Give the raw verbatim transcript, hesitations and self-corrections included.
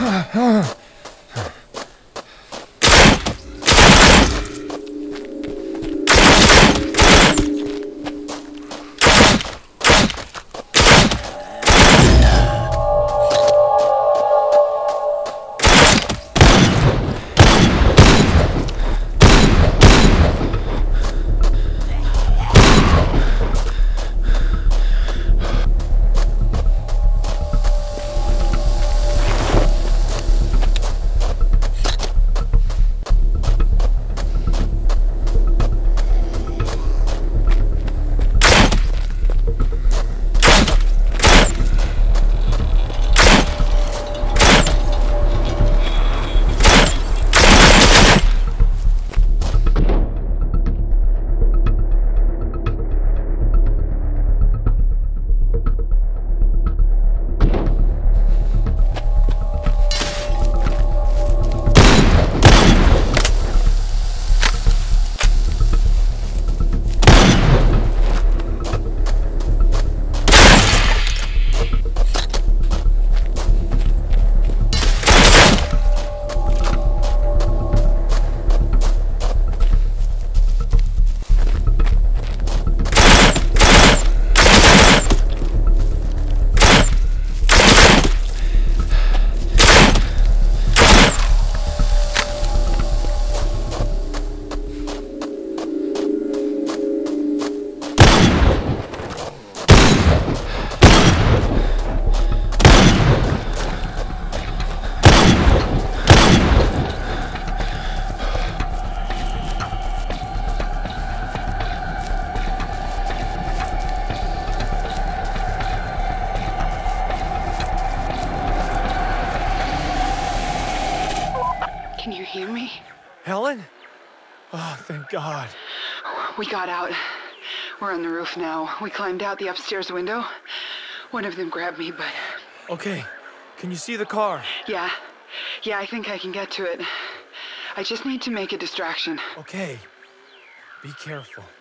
Can you hear me? Helen? Oh, thank God. We got out. We're on the roof now. We climbed out the upstairs window. One of them grabbed me, but... Okay. Can you see the car? Yeah. Yeah, I think I can get to it. I just need to make a distraction. Okay. Be careful.